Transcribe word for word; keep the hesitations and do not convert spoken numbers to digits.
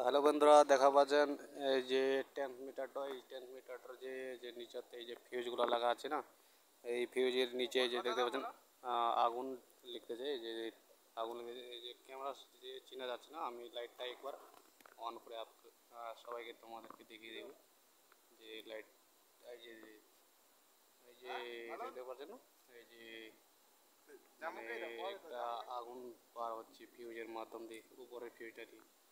Hello বন্ধুরা, দেখা পাচ্ছেন এই যে ট্রান্সমিটারটা, এই ট্রান্সমিটারটার যে যে নিচেতে এই যে ফিউজগুলো লাগা আছে না, এই ফিউজের নিচে যে দেখতে পাচ্ছেন আহ, আগুন লিখতেছে। এই যে আগুন লিখতেছে, এই যে ক্যামেরা যে চেনা যাচ্ছে না। আমি লাইটটা একবার অন করে আপ আহ, সবাইকে তোমাদেরকে দেখিয়ে দেবো যে লাইট, এই যে এই যে দেখতে পাচ্ছেন না, এই যে মানে একটা আগুন বার হচ্ছে ফিউজের মাধ্যম দিয়ে, উপরের ফিউজটা দিয়ে।